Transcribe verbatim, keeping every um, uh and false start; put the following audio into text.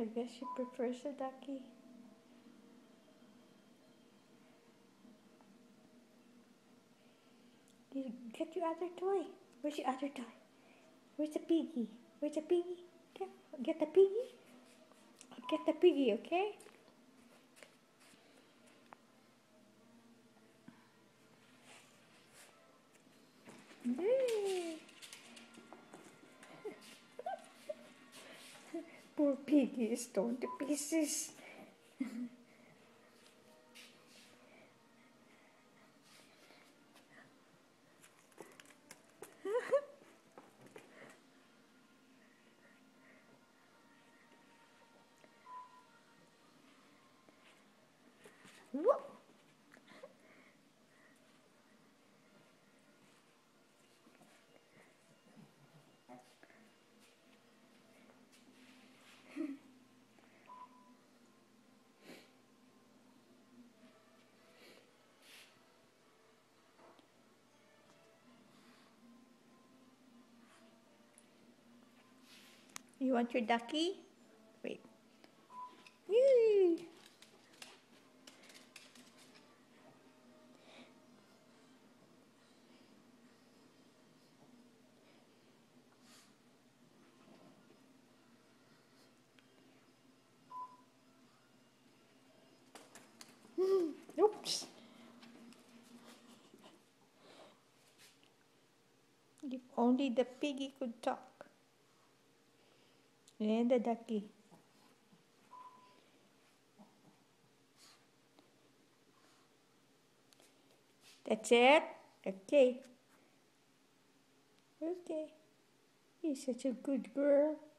I guess she prefers a ducky. You get your other toy. Where's your other toy? Where's the piggy? Where's the piggy? Get, get the piggy. Get the piggy, okay? Yay! Poor piggy is torn to pieces. Whoop! You want your ducky? Wait. Yay! Oops. If only the piggy could talk. And the ducky. That's it? Okay. Okay. You're such a good girl.